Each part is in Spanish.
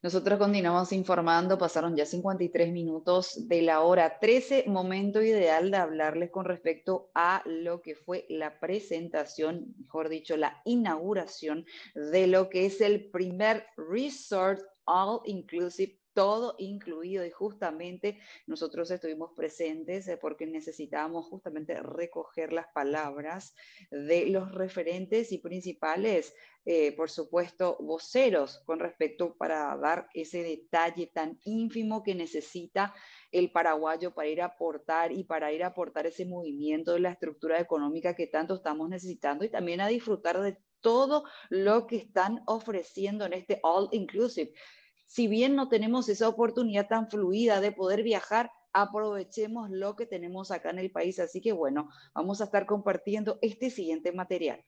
Nosotros continuamos informando, pasaron ya 53 minutos de la hora 13, momento ideal de hablarles con respecto a lo que fue la presentación, mejor dicho, la inauguración de lo que es el primer resort all inclusive, todo incluido, y justamente nosotros estuvimos presentes porque necesitábamos justamente recoger las palabras de los referentes y principales, por supuesto, voceros con respecto para dar ese detalle tan ínfimo que necesita el paraguayo para ir a aportar y para ir a aportar ese movimiento de la estructura económica que tanto estamos necesitando y también a disfrutar de todo lo que están ofreciendo en este All Inclusive. Si bien no tenemos esa oportunidad tan fluida de poder viajar, aprovechemos lo que tenemos acá en el país. Así que bueno, vamos a estar compartiendo este siguiente material.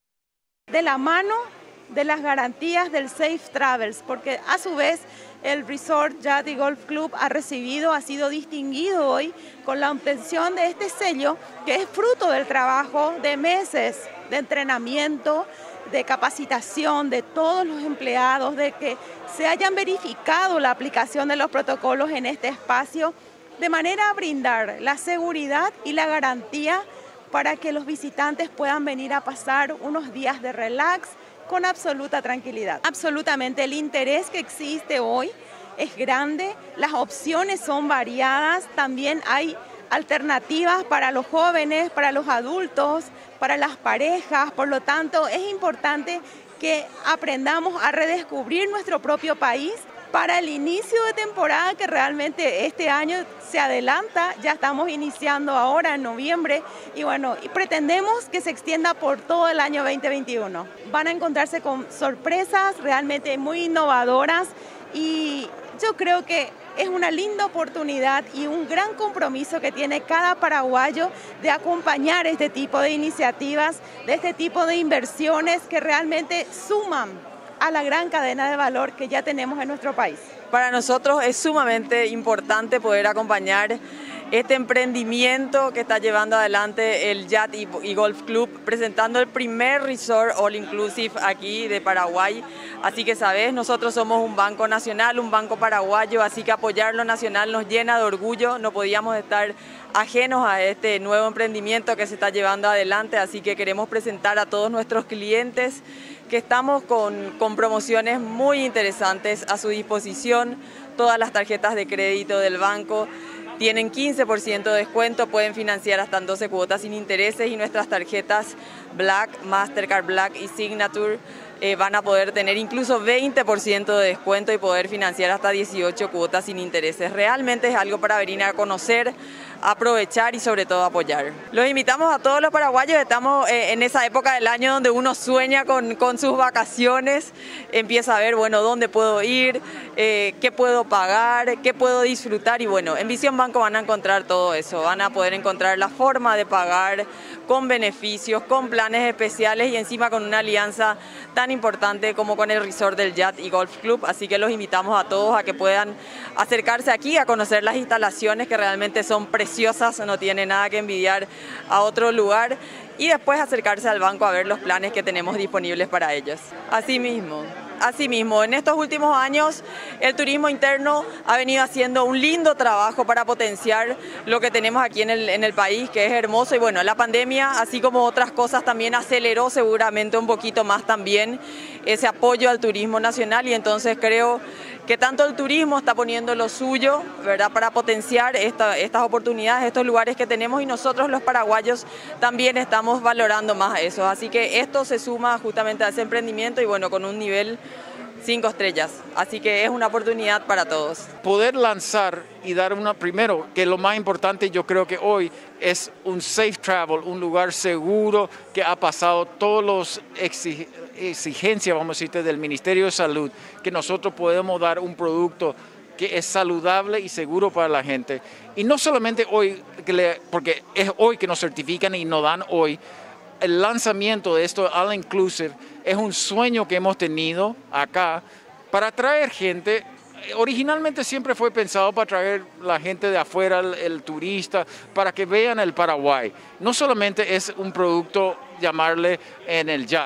De la mano de las garantías del Safe Travels, porque a su vez el Resort Yacht y Golf Club ha sido distinguido hoy con la obtención de este sello, que es fruto del trabajo de meses de entrenamiento, de capacitación de todos los empleados, de que se hayan verificado la aplicación de los protocolos en este espacio, de manera a brindar la seguridad y la garantía para que los visitantes puedan venir a pasar unos días de relax con absoluta tranquilidad. Absolutamente, el interés que existe hoy es grande, las opciones son variadas, también hay alternativas para los jóvenes, para los adultos, para las parejas, por lo tanto es importante que aprendamos a redescubrir nuestro propio país para el inicio de temporada que realmente este año se adelanta, ya estamos iniciando ahora en noviembre y bueno, y pretendemos que se extienda por todo el año 2021. Van a encontrarse con sorpresas realmente muy innovadoras y yo creo que es una linda oportunidad y un gran compromiso que tiene cada paraguayo de acompañar este tipo de iniciativas, de este tipo de inversiones que realmente suman a la gran cadena de valor que ya tenemos en nuestro país. Para nosotros es sumamente importante poder acompañar este emprendimiento que está llevando adelante el Yacht y Golf Club, presentando el primer resort all inclusive aquí de Paraguay. Así que sabes, nosotros somos un banco nacional, un banco paraguayo, así que apoyar lo nacional nos llena de orgullo, no podíamos estar ajenos a este nuevo emprendimiento que se está llevando adelante, así que queremos presentar a todos nuestros clientes que estamos con promociones muy interesantes a su disposición. Todas las tarjetas de crédito del banco tienen 15% de descuento, pueden financiar hasta en 12 cuotas sin intereses y nuestras tarjetas Black, Mastercard Black y Signature van a poder tener incluso 20% de descuento y poder financiar hasta 18 cuotas sin intereses. Realmente es algo para venir a conocer, aprovechar y sobre todo apoyar. Los invitamos a todos los paraguayos, estamos en esa época del año donde uno sueña con sus vacaciones, empieza a ver, bueno, dónde puedo ir, qué puedo pagar, qué puedo disfrutar y bueno, en Visión Banco van a encontrar todo eso, van a poder encontrar la forma de pagar con beneficios, con planes especiales y encima con una alianza tan importante como con el resort del Yacht y Golf Club, así que los invitamos a todos a que puedan acercarse aquí a conocer las instalaciones que realmente son preciosas, no tiene nada que envidiar a otro lugar y después acercarse al banco a ver los planes que tenemos disponibles para ellos. Asimismo, en estos últimos años el turismo interno ha venido haciendo un lindo trabajo para potenciar lo que tenemos aquí en el país, que es hermoso. Y bueno, la pandemia, así como otras cosas, también aceleró seguramente un poquito más también ese apoyo al turismo nacional y entonces creo que tanto el turismo está poniendo lo suyo, ¿verdad?, para potenciar estas oportunidades, estos lugares que tenemos y nosotros los paraguayos también estamos valorando más eso. Así que esto se suma justamente a ese emprendimiento y bueno, con un nivel 5 estrellas. Así que es una oportunidad para todos. Poder lanzar y dar primero, que lo más importante yo creo que hoy es un safe travel, un lugar seguro que ha pasado todos los exigencias, vamos a decirte, del Ministerio de Salud, que nosotros podemos dar un producto que es saludable y seguro para la gente. Y no solamente hoy, porque es hoy que nos certifican y nos dan hoy, el lanzamiento de esto All Inclusive es un sueño que hemos tenido acá para atraer gente. Originalmente siempre fue pensado para traer la gente de afuera, el turista, para que vean el Paraguay. No solamente es un producto llamarle en el yacht,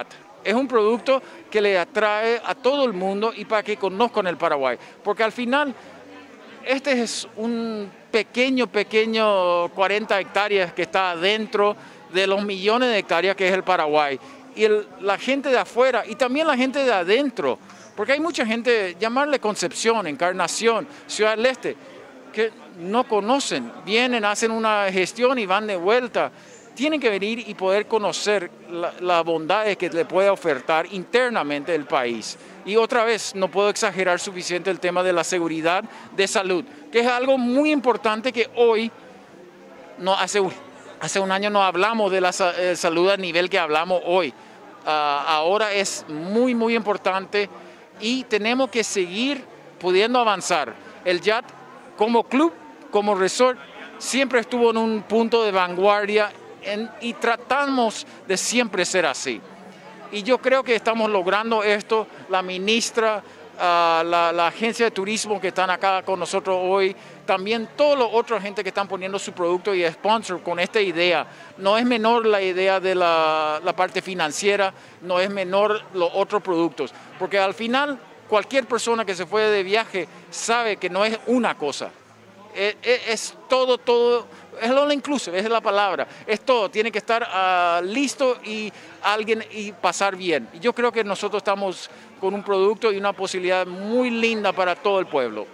Es un producto que le atrae a todo el mundo y para que conozcan el Paraguay. Porque al final, este es un pequeño 40 hectáreas que está dentro de los millones de hectáreas que es el Paraguay. Y la gente de afuera y también la gente de adentro, porque hay mucha gente, llamarle Concepción, Encarnación, Ciudad del Este, que no conocen, vienen, hacen una gestión y van de vuelta. Tienen que venir y poder conocer las bondades que le puede ofertar internamente el país. Y otra vez, no puedo exagerar suficiente el tema de la seguridad de salud, que es algo muy importante que hoy, no, hace un año no hablamos de la salud a nivel que hablamos hoy. Ahora es muy importante y tenemos que seguir pudiendo avanzar. El YAT como club, como resort, siempre estuvo en un punto de vanguardia y tratamos de siempre ser así. Y yo creo que estamos logrando esto. La ministra, la agencia de turismo que están acá con nosotros hoy, también toda la otra gente que están poniendo su producto y sponsor con esta idea. No es menor la idea de la parte financiera, no es menor los otros productos, porque al final cualquier persona que se fue de viaje sabe que no es una cosa. Es todo, es all inclusive, es la palabra, es todo, tiene que estar listo y pasar bien. Y yo creo que nosotros estamos con un producto y una posibilidad muy linda para todo el pueblo.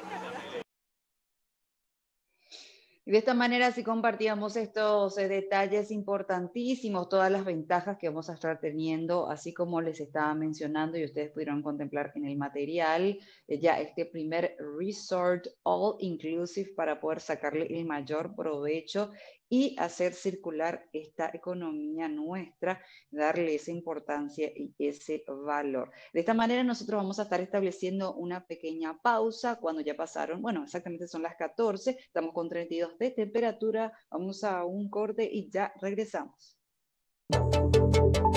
Y de esta manera sí compartíamos estos detalles importantísimos, todas las ventajas que vamos a estar teniendo, así como les estaba mencionando y ustedes pudieron contemplar en el material, ya este primer resort all inclusive para poder sacarle el mayor provecho y hacer circular esta economía nuestra, darle esa importancia y ese valor. De esta manera nosotros vamos a estar estableciendo una pequeña pausa cuando ya pasaron, bueno, exactamente son las 14, estamos con 32 de temperatura, vamos a un corte y ya regresamos.